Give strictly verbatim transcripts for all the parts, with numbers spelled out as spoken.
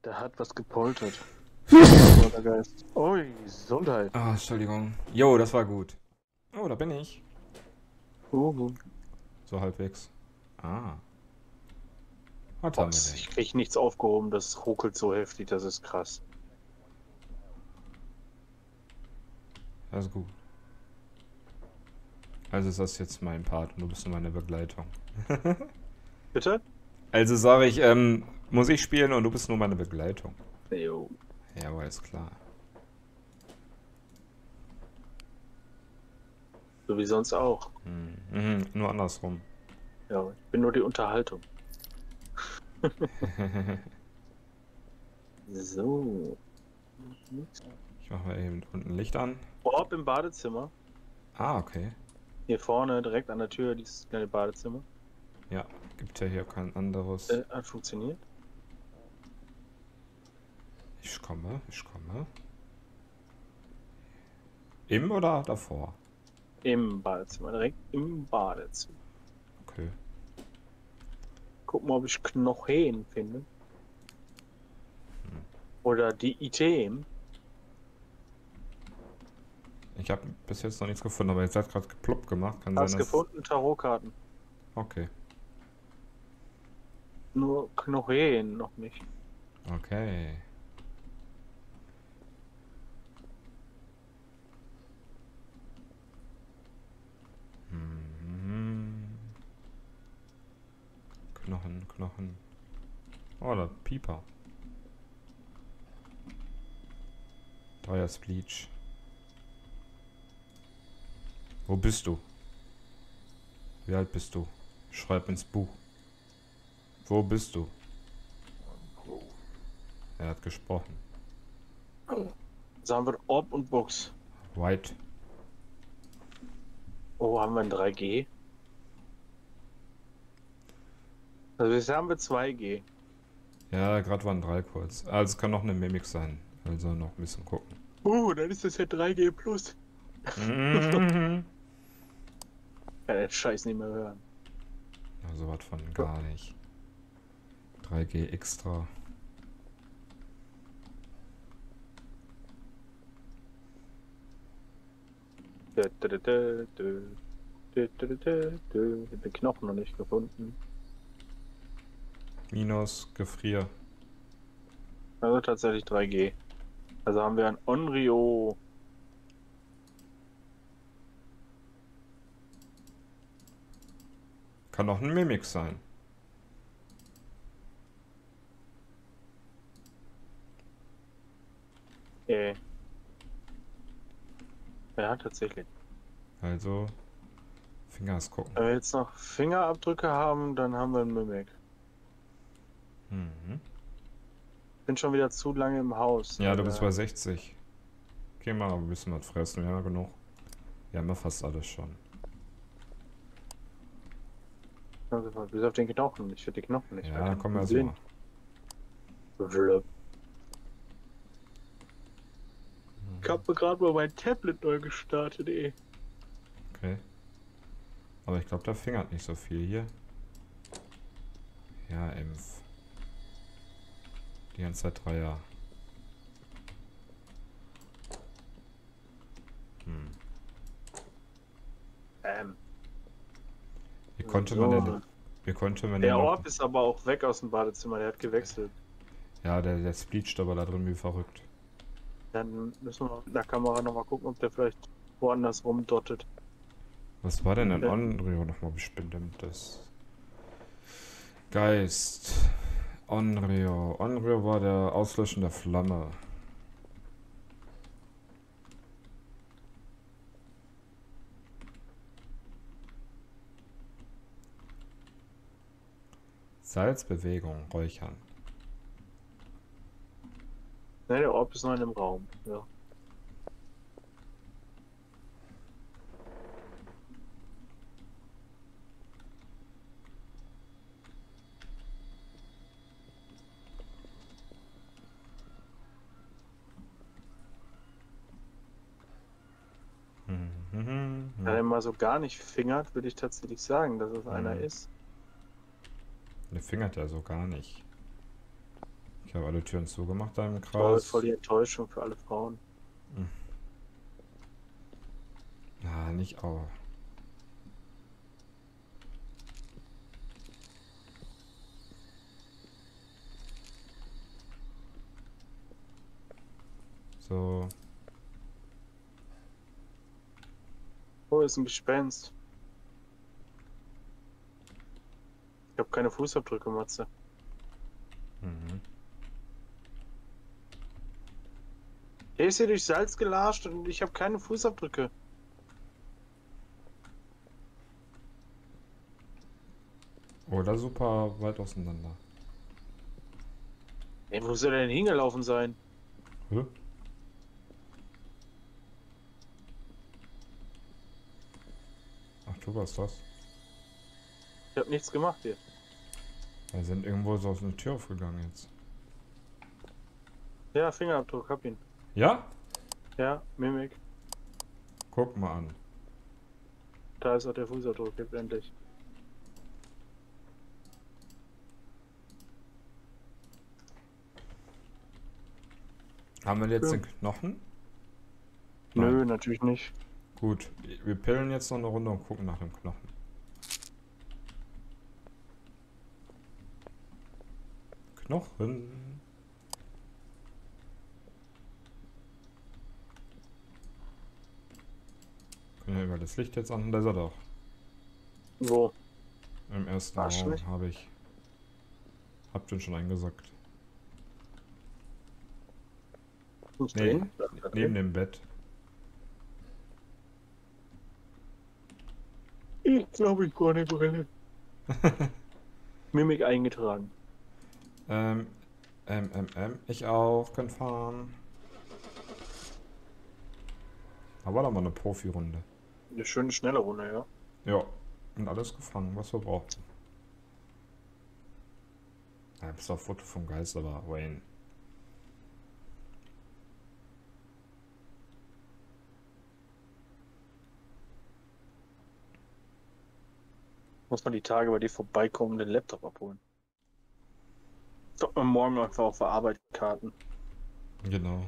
Der hat was gepoltert. Der Geist. Ui, Gesundheit. Ah, Entschuldigung. Jo, das war gut. Oh, da bin ich. Uhu. So halbwegs. Ah. Was haben wir Box, denn? ich krieg nichts aufgehoben, das ruckelt so heftig, das ist krass. Das ist gut. Also ist das jetzt mein Part und du bist nur meine Begleitung. Bitte? Also sage ich, ähm, muss ich spielen und du bist nur meine Begleitung. Jo. Ja, aber ist klar. So wie sonst auch. Hm. Mhm, nur andersrum. Ja, ich bin nur die Unterhaltung. So. Ich mache mal eben unten Licht an. Orb im Badezimmer. Ah, okay. Hier vorne, direkt an der Tür, dieses kleine Badezimmer. Ja, gibt ja hier kein anderes. Äh, hat funktioniert. Ich komme, ich komme. Im oder davor? Im Badezimmer, direkt im Badezimmer. Okay. Gucken mal, ob ich Knochen finde. Hm. Oder die Item. Ich habe bis jetzt noch nichts gefunden, aber jetzt hat gerade geploppt gemacht. Kann Hast sein, dass... gefunden, Tarotkarten. Okay. Nur Knochen noch nicht. Okay. Mhm. Knochen, Knochen. Oh, da Pieper. Dreier Bleach. Wo bist du? Wie alt bist du? Schreib ins Buch. Wo bist du? Er hat gesprochen. Sagen wir Orb und Box. White. Oh, haben wir ein drei G? Also jetzt haben wir zwei G. Ja, gerade waren drei kurz. Also es kann noch eine Mimik sein. Also noch ein bisschen gucken. Uh, dann ist das ja drei G plus. Mhm. Kann den Scheiß nicht mehr hören. Also was von gar nicht. drei G extra. Dö, dö, dö, dö, dö. Dö, dö, dö, dö, dö. Ich hab den Knochen noch nicht gefunden. Minus, Gefrier. Also tatsächlich drei G. Also haben wir ein Onryo. Kann auch ein Mimik sein. Äh. Ja, tatsächlich. Also Fingers gucken. Wenn wir jetzt noch Fingerabdrücke haben, dann haben wir einen Mimic. Mhm. Bin schon wieder zu lange im Haus. Ja, du Alter. bist bei sechzig. Geh mal ein bisschen was fressen, wir haben ja genug. Wir haben ja fast alles schon. Also, bis auf den Knochen. Ich finde die Knochen nicht. Ja, komm mal erst mal. Blöb. Ich hab mir gerade mal mein Tablet neu gestartet, eh. Okay. Aber ich glaube, da fingert nicht so viel hier. Ja, Impf. Die ganze Zeit Dreier. Hm. Ähm. Wie konnte so. man denn... Wie konnte man Der denn noch... Orb ist aber auch weg aus dem Badezimmer, der hat gewechselt. Ja, der, der spleacht aber da drin wie verrückt. Dann müssen wir mit der Kamera nochmal gucken, ob der vielleicht woanders rumdottet. Was war denn ein Ja. Onryo nochmal bestimmt? Das Geist. Onryo. Onryo war der Auslöschen der Flamme. Salzbewegung, Räuchern. Ne, der Orb ist noch in dem Raum. Ja. Mhm. Wenn er mal so gar nicht fingert, würde ich tatsächlich sagen, dass es Mhm. einer ist. Der fingert ja so gar nicht. Ich habe alle Türen zugemacht da im Voll, Kreis. voll die Enttäuschung für alle Frauen. Na, nicht auch. So. Oh, ist ein Gespenst. Ich habe keine Fußabdrücke, Matze. Mhm. Der ist hier durch Salz gelarscht und ich habe keine Fußabdrücke. Oder super weit auseinander. Ey, wo soll der denn hingelaufen sein? Hä? Ach, du warst das? Ich habe nichts gemacht hier. Wir sind irgendwo so aus einer Tür aufgegangen jetzt. Ja, Fingerabdruck, hab ihn. Ja? Ja, Mimik. Guck mal an. Da ist auch der Fußabdruck, jetzt endlich. Haben wir jetzt Ja. den Knochen? Nö, Nein. natürlich nicht. Gut, wir pillen jetzt noch eine Runde und gucken nach dem Knochen. Knochen. Können wir über das Licht jetzt an? Da ist er doch. Wo? Im ersten Warst du Raum nicht? habe ich. Hab den schon eingesackt. Nicht Nee, drin? Da, da neben drin. dem Bett. Ich glaube, ich brauche eine Brille. Mimik eingetragen. Ähm, ähm, ähm, ähm, ich auch, kann fahren. Aber war doch mal eine Profi-Runde. Eine schöne, schnelle Runde, ja. Ja, und alles gefangen, was wir brauchten. Ja, bis auf Foto vom Geist, aber Wayne. Muss man die Tage bei dir vorbeikommen und den Laptop abholen. Kommt man morgen einfach auf der Arbeit Karten. Genau.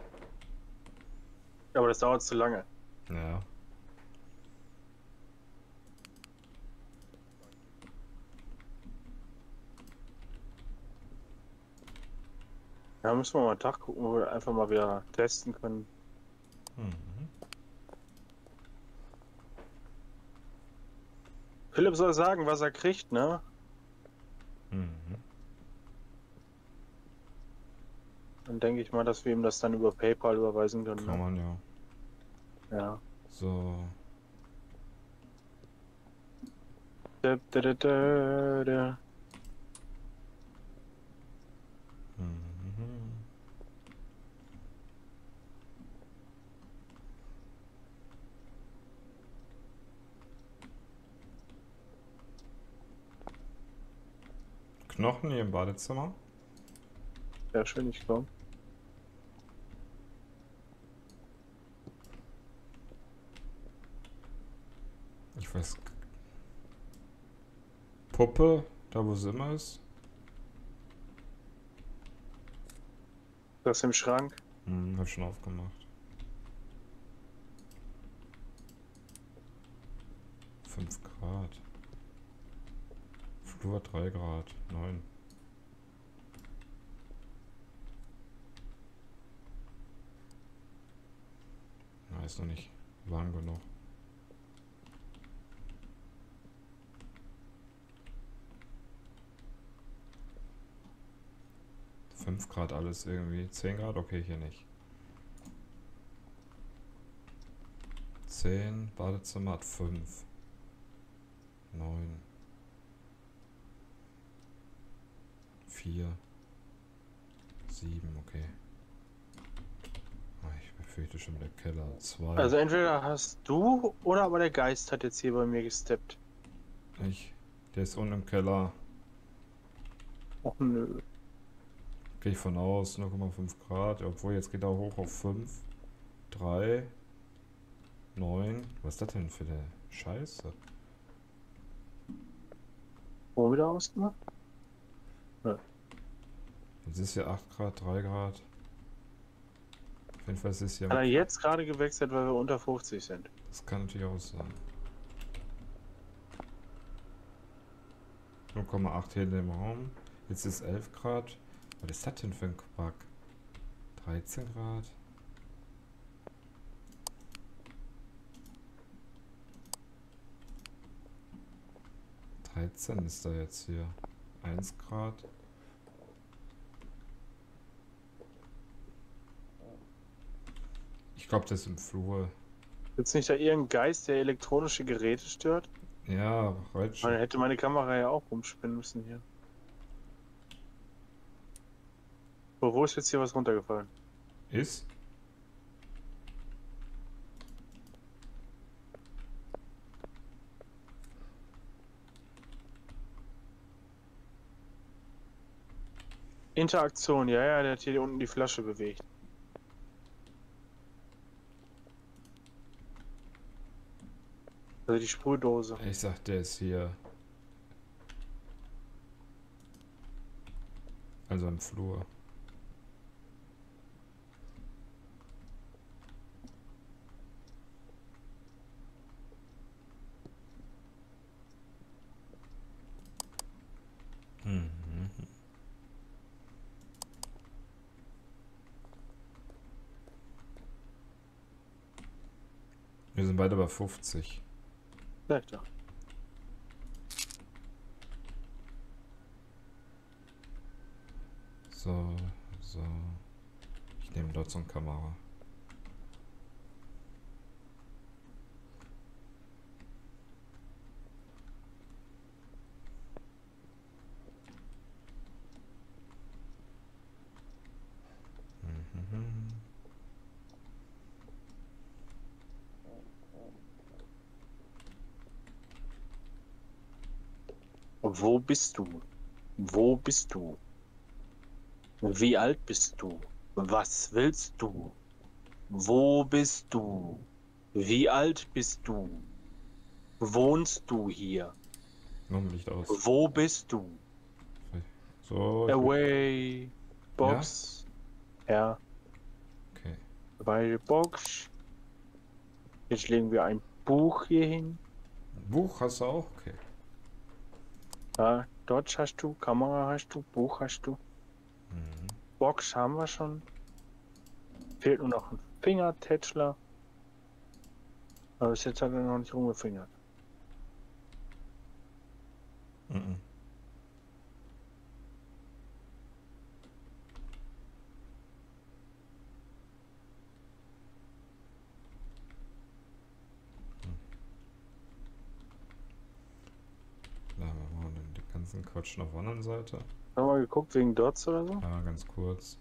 Aber das dauert zu lange. Ja. Ja, müssen wir mal einen Tag gucken, wo wir einfach mal wieder testen können. Mhm. Philipp soll sagen, was er kriegt, ne? Mhm. Dann denke ich mal, dass wir ihm das dann über PayPal überweisen können. Kann Ne? man ja. Ja. So. Da, da, da, da, da. Mhm. Knochen hier im Badezimmer. Ja, schön, ich glaube. Ich weiß. Puppe, da wo sie immer ist. Das im Schrank. Hm, hab schon aufgemacht. fünf Grad. Flur drei Grad. neun. Na, ist noch nicht warm genug. fünf Grad alles irgendwie. zehn Grad? Okay, hier nicht. zehn, Badezimmer hat fünf. neun. vier. sieben, okay. Ah, ich befürchte schon der Keller. zwei. Also entweder hast du oder aber der Geist hat jetzt hier bei mir gesteppt. Ich. Der ist unten im Keller. Och nö. Gehe ich von aus. null Komma fünf Grad. Obwohl, jetzt geht er hoch auf fünf. drei. neun. Was ist das denn für eine Scheiße? Wo wieder ausgemacht? Nö. Jetzt ist hier acht Grad, drei Grad. Auf jeden Fall ist es hier. Hat er jetzt gerade gewechselt, weil wir unter fünfzig sind? Das kann natürlich auch sein. null Komma acht hier in dem Raum. Jetzt ist elf Grad. Was ist das denn für ein Quark? dreizehn Grad. dreizehn ist da jetzt hier. eins Grad. Ich glaube, das ist im Flur. Gibt's nicht da irgendeinen Geist, der elektronische Geräte stört? Ja, Dann Rätschen. hätte meine Kamera ja auch rumspinnen müssen hier. So, wo ist jetzt hier was runtergefallen? Ist? Interaktion, ja, ja, der hat hier unten die Flasche bewegt. Also die Sprühdose. Ich sag, der ist hier. Also im Flur. Mhm. Wir sind beide bei fünfzig. Sag doch. So, so. Ich nehme dort so eine Kamera. Mhm. Wo bist du? Wo bist du? Wie alt bist du? Was willst du? Wo bist du? Wie alt bist du? Wohnst du hier? Noch ein Licht aus. Wo bist du? So, ich bin- Away. Box. Ja. okay. Bei Box. Jetzt legen wir ein Buch hier hin. Buch hast du auch? Okay. Ja, Dodge hast du, Kamera hast du, Buch hast du. Mhm. Box haben wir schon. Fehlt nur noch ein Fingertätschler. Aber bis jetzt hat er noch nicht rumgefingert. Mhm. Da machen wir dann den ganzen Quatsch noch auf der anderen Seite. Haben wir mal geguckt wegen Dots oder so? Ja, ganz kurz.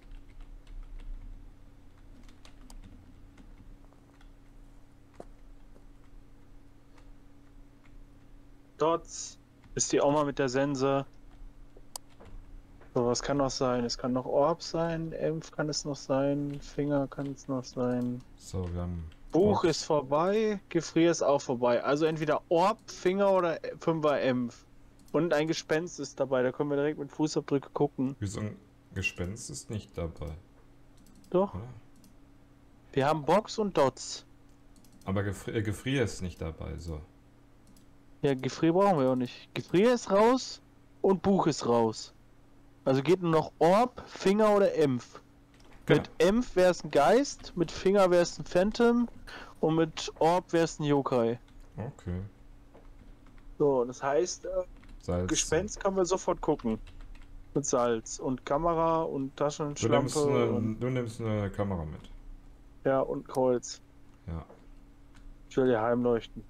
Dots ist die Oma mit der Sense. So, was kann noch sein? Es kann noch Orb sein, Empf kann es noch sein, Finger kann es noch sein. So, wir haben. Buch Box. ist vorbei, Gefrier ist auch vorbei. Also entweder Orb, Finger oder Fünfer Empf. Und ein Gespenst ist dabei, da können wir direkt mit Fußabdrücke gucken. Wieso ein Gespenst ist nicht dabei, Doch, oder? wir haben Box und Dots. Aber Gefri äh, Gefrier ist nicht dabei, so. Ja, Gefrier brauchen wir auch nicht. Gefrier ist raus und Buch ist raus. Also geht nur noch Orb, Finger oder Empf. Genau. Mit Empf wäre es ein Geist, mit Finger wäre es ein Phantom und mit Orb wäre es ein Yokai. Okay. So, das heißt, äh, Salz. Gespenst können wir sofort gucken. Mit Salz und Kamera und Du nimmst, Taschenlampe eine, und, du nimmst eine Kamera mit. ja, und Kreuz. Ja. Ich will dir heimleuchten.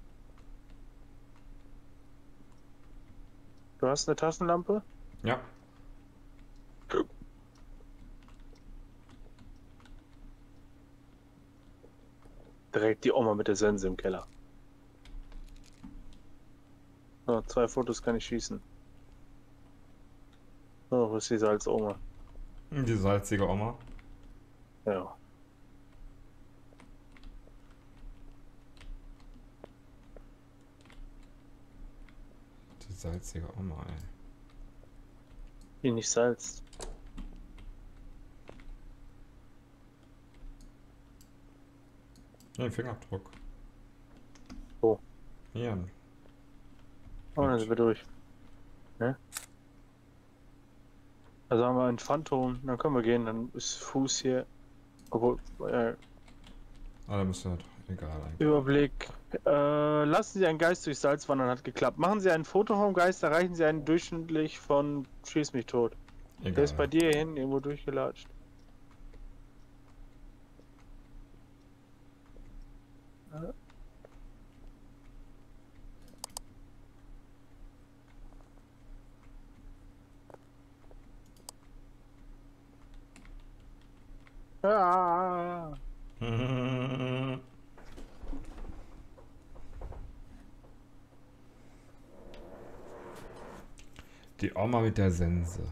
Du hast eine Taschenlampe? Ja. Direkt die Oma mit der Sense im Keller. So, zwei Fotos kann ich schießen. So, wo ist die Salzoma? Die salzige Oma. Ja. Die salzige Oma, ey. Die nicht salzt. Ne, Fingerabdruck. Wo? Hier. Oh, dann sind wir durch. Ne? Also haben wir ein Phantom, dann können wir gehen, dann ist Fuß hier. Obwohl, äh, Ah, da müsste halt egal eigentlich. Überblick. Äh, lassen Sie einen Geist durch Salz wandern, hat geklappt. Machen Sie ein Foto vom Geist, erreichen Sie einen durchschnittlich von Schieß mich tot. Der ist bei Egal. dir hin, irgendwo durchgelatscht. Ah. Die Oma mit der Sense.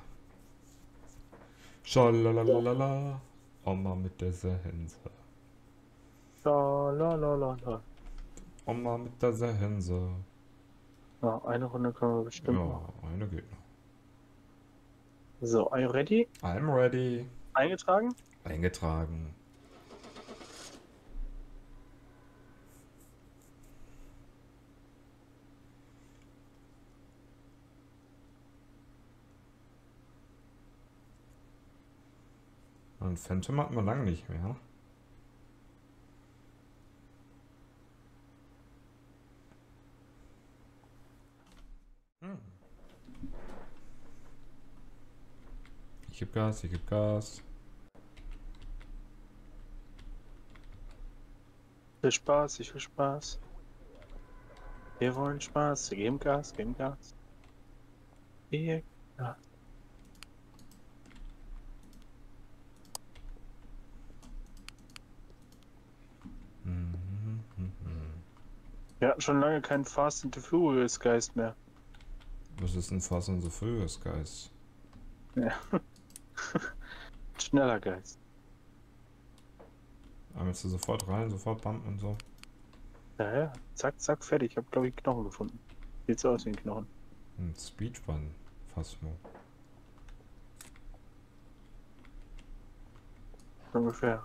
Schalalalala. Oma mit der Sense. La, la, la, la, la. Oma mit der Sense. Ja, eine Runde können wir bestimmt Ja, machen. eine geht noch. So, are you ready? I'm ready. Eingetragen? Eingetragen. Und Phantom hatten wir lange nicht mehr. Hm. Ich geb Gas, ich geb Gas. Viel Spaß, ich will Spaß. Wir wollen Spaß, wir geben Gas, geben Gas. Wir, ja. Mhm, mhm, mhm. Wir hatten schon lange keinen Fast and the Furious Geist mehr. Was ist ein Fast and the Furious Geist? Ja. Schneller Geist. Aber willst du sofort rein, sofort bumpen und so? Ja, ja. Zack, zack, fertig. Ich habe, glaube ich, einen Knochen gefunden. Sieht so aus wie ein Knochen. Ein Speedrun, fast nur. Ungefähr.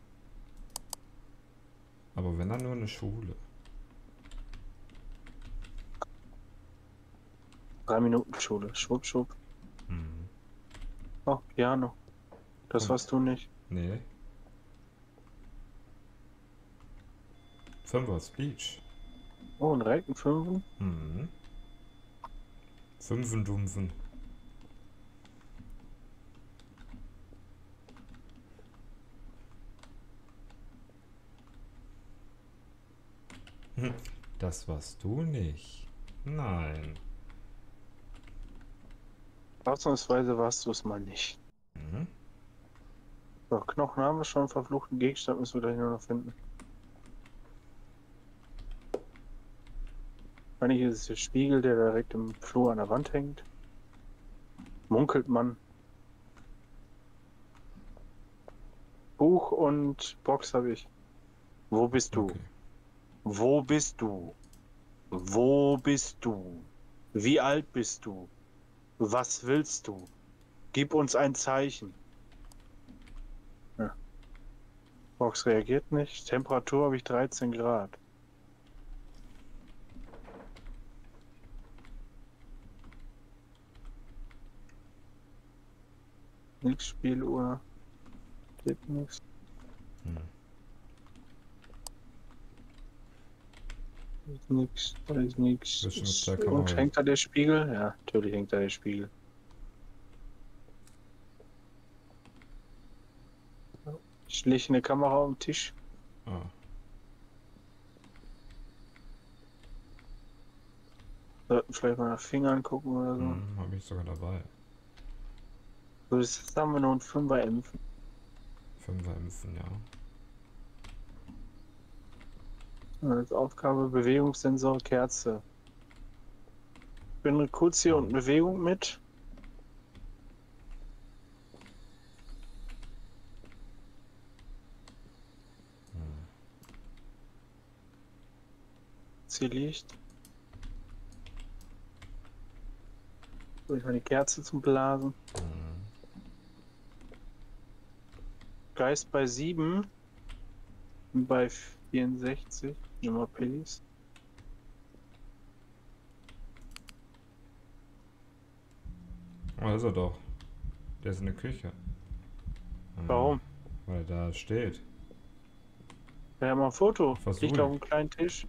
Aber wenn dann nur eine Schule. Drei Minuten Schule. Schwupp, schwupp. Mhm. Oh, Piano. Das Und- warst du nicht. Nee. Fünfer Speech. Oh, ein Recken, Fünfen. Mhm. Fünfen Dumpfen. Hm, das warst du nicht. Nein. Ausnahmsweise warst du es mal nicht. Mhm. So, Knochen haben wir schon. Verfluchten Gegenstand müssen wir gleich nur noch finden. Wahrscheinlich ist es der Spiegel, der direkt im Flur an der Wand hängt. Munkelt man. Buch und Box habe ich. Wo bist du? Okay. Wo bist du? Wo bist du? Wie alt bist du? Was willst du? Gib uns ein Zeichen. Ja. Box reagiert nicht. Temperatur habe ich dreizehn Grad. Nix, Spieluhr. Geht nichts. Hm. Ist nix, da ist nix. Bist du mit Ist- der Kamera? Und hängt da der Spiegel? Ja, natürlich hängt da der Spiegel. Ich lege eine Kamera auf den Tisch. Ah. Sollten vielleicht mal nach Fingern gucken oder so. Hm, habe ich sogar dabei. So, jetzt haben wir noch einen Fünfer impfen. Fünfer impfen, ja. Als Aufgabe Bewegungssensor Kerze. Ich bin kurz hier und Bewegung mit. Hm. Ziellicht. Soll ich mal die Kerze zum Blasen? Hm. Geist bei sieben. Bei vierundsechzig. Nummer Pillis. Oh, da ist er doch. Der ist in der Küche. Warum? Weil er da steht. Wir haben ein Foto. Versuch Liegt ich. auf einem kleinen Tisch.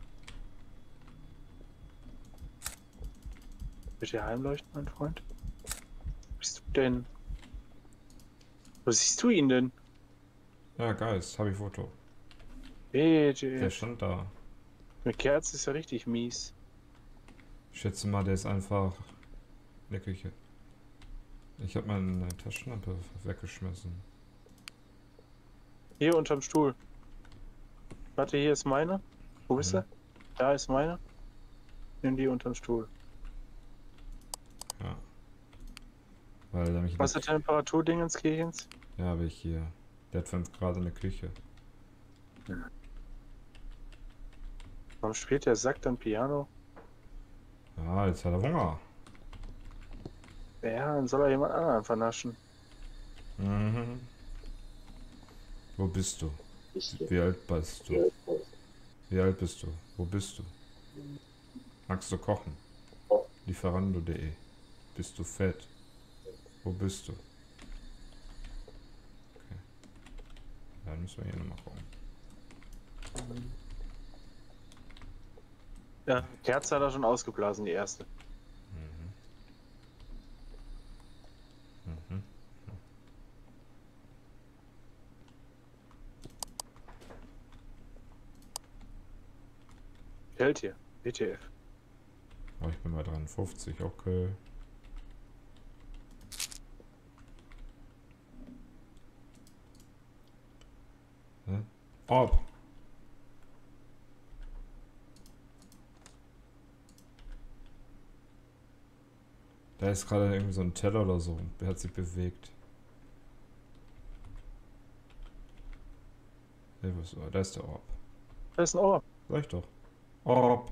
Bitte heimleuchten, mein Freund. Wo bist du denn? Wo siehst du ihn denn? Ja, Geist, habe ich Foto. Bitte. Der stand da. Eine Kerze ist ja richtig mies. Ich schätze mal, der ist einfach in der Küche. Ich habe meine Taschenlampe weggeschmissen. Hier unterm Stuhl. Warte, hier ist meine. Wo bist Mhm. du? Da ist meine. Nimm die unterm Stuhl. Ja. Weil er mich. Was ist die Temperatur Dingens Kirchens? Ja, habe ich hier. Der hat fünf Grad in der Küche. Warum spielt der Sack dann Piano? Ja, jetzt hat er Hunger. Ja, dann soll er jemand anderen vernaschen. Mhm. Wo bist du? Wie alt bist du? Wie alt bist du? Wo bist du? Magst du kochen? Lieferando punkt de. Bist du fett? Wo bist du? Okay. Dann müssen wir hier nochmal gucken. Ja, Kerze hat er schon ausgeblasen, die erste. Mhm. Mhm. Hält hier. W T F. Oh, ich bin bei dreiundfünfzig, okay. Hä? Ob. Da ist gerade irgendwie so ein Teller oder so. Der hat sich bewegt. Hey, wo ist er? Da ist der Orb. Da ist ein Ohr. Sag ich doch. Orb.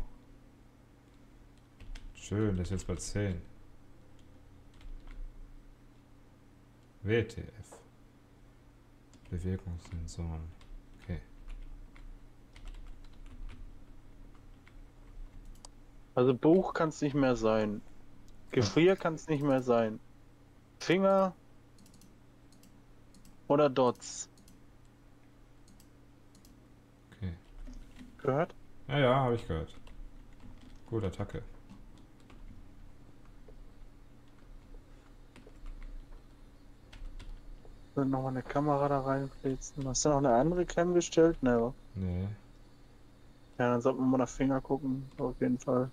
Schön, der ist jetzt bei zehn. W T F. Bewegungssensoren. Okay. Also Buch kann es nicht mehr sein. Gefrier kann es nicht mehr sein. Finger oder Dots. Okay. Gehört? Ja, ja, habe ich gehört. Gut, Attacke. Dann nochmal eine Kamera da reinflitzen. Hast du noch eine andere Cam gestellt? Ne. Nee. Ja, dann sollten wir mal nach Finger gucken. Auf jeden Fall.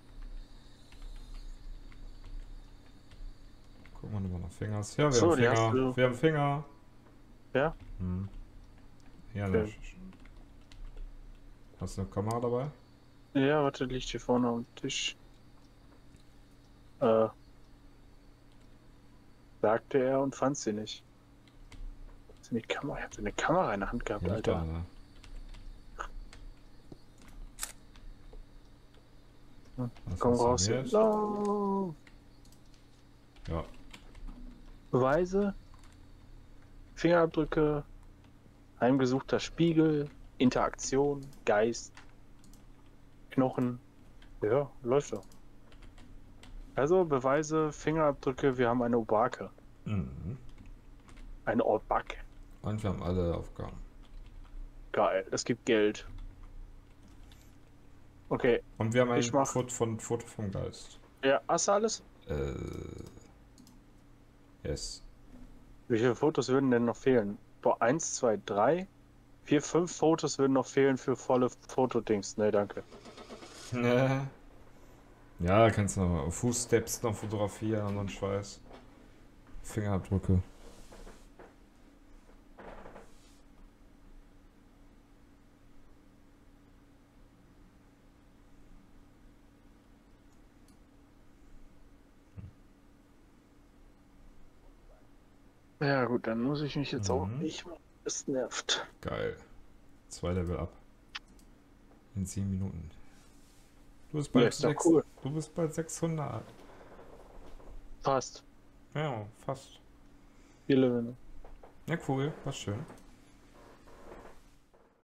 Gucken wir nochmal nach Fingers. Ja, wir So, haben die hast Finger. du. Wir haben Finger. Ja? Hm. Ja, Okay. ne. Hast du eine Kamera dabei? Ja, warte, liegt hier vorne am Tisch. Äh. Sagte er und fand sie nicht. Ist die Kamera? Ich hab eine Kamera in der Hand gehabt, Ja, Alter. da, ne? Hm, Was Komm raus hier. funktioniert? No. Ja. Beweise. Fingerabdrücke. Heimgesuchter Spiegel. Interaktion. Geist. Knochen. Ja, läuft doch. Also Beweise, Fingerabdrücke, wir haben eine Obake. Mhm. Eine Obake. Und wir haben alle Aufgaben. Geil, das gibt Geld. Okay, Und wir haben ein Ich mach- Foto, von, Foto vom Geist. ja, hast du alles? Äh. Yes. Wie viele Fotos würden denn noch fehlen? Boah, eins, zwei, drei, vier, fünf Fotos würden noch fehlen für volle Fotodings. Ne, danke. Ne. Ja, kannst du noch Fußsteps noch fotografieren und so einen Scheiß. Fingerabdrücke. Ja gut, dann muss ich mich jetzt auch Mhm. nicht mehr. Es nervt. Geil. Zwei Level up. In sieben Minuten. Du bist bald, Ja, ist doch sechs, cool. du bist bald sechshundert. Fast. Ja, fast. Viele Level. Ja, cool. War schön.